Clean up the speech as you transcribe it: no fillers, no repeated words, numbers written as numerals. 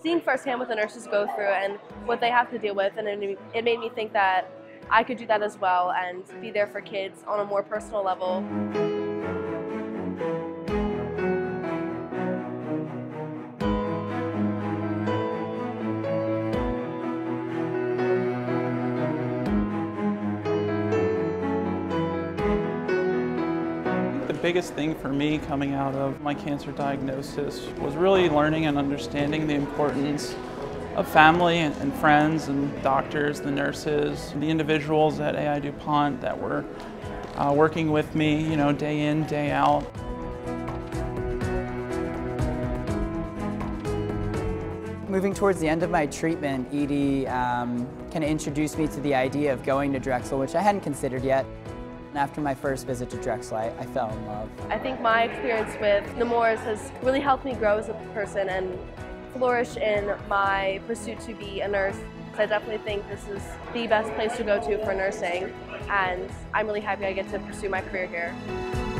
seeing firsthand what the nurses go through and what they have to deal with, and it made me think that I could do that as well and be there for kids on a more personal level. The biggest thing for me coming out of my cancer diagnosis was really learning and understanding the importance of family and friends and doctors, the nurses, the individuals at AI duPont that were working with me, day in, day out. Moving towards the end of my treatment, Edie kind of introduced me to the idea of going to Drexel, which I hadn't considered yet. After my first visit to Drexel, I fell in love. I think my experience with Nemours has really helped me grow as a person and flourish in my pursuit to be a nurse. I definitely think this is the best place to go to for nursing, and I'm really happy I get to pursue my career here.